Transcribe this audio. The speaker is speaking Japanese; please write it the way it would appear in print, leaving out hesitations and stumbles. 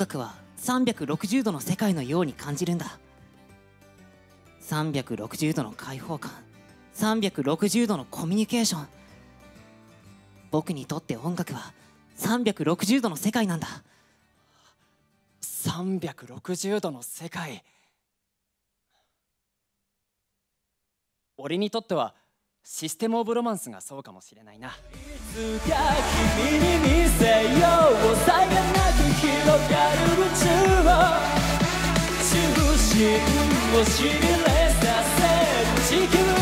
楽は360度の世界のように感じるんだ。360度の開放感、360度のコミュニケーション。僕にとって音楽は360度の世界なんだ。 360度の世界。俺にとってはシステムオブロマンスがそうかもしれないな。いつか君に見せよう、さりげなく広がる宇宙を、中心をしびれさせる地球